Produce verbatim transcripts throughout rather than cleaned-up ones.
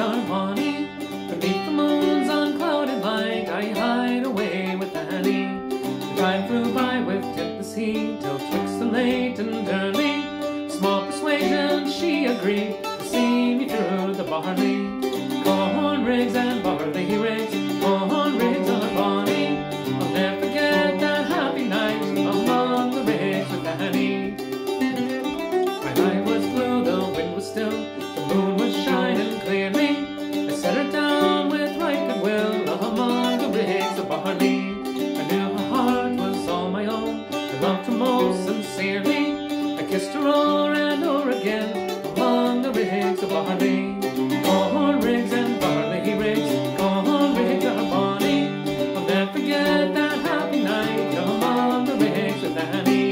are bonny. Beneath the moon's unclouded light, I hide away with Annie. The time flew by with tipless heat, till twixt the late and early. Small persuasion she agreed to see me through the barley. Corn rigs and barley rigs, corn rigs are bonny. I'll never forget that happy night among the rigs with Annie. My night was blue, the wind was still, the moon was shining clearly. I set her down with right goodwill among the rigs of barley. I knew her heart was all my own, I loved her most sincerely. I kissed her o'er and o'er again among the rigs of barley. Corn rigs and barley rigs, corn rigs are bonny. I'll never forget that happy night among the rigs with Annie.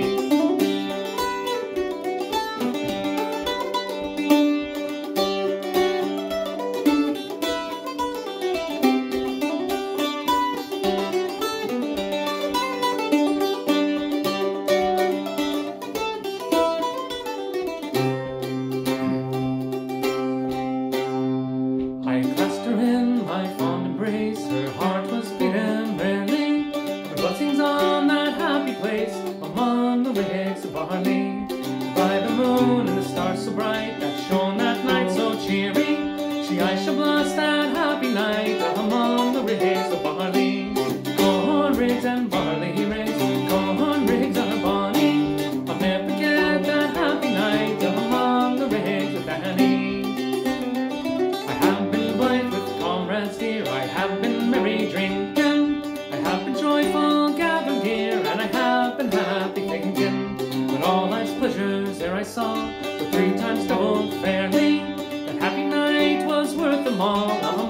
I clasped her in my fond embrace, her heart was beating merrily. Her blessings on that happy place among the rigs of barley. By the moon and the stars so bright that shone that night so cheery, she I shall bless that happy night among the rigs of barley. Corn rigs and barley rigs, corn rigs are bonny. I'll never forget that happy night among the rigs of Annie. I have been blithe with comrades dear, I have been merry drinking, I have been joyful gathered here, and I have been happy thinking. When all life's pleasures there I saw, were three times doubled fairly, that happy night was worth them all.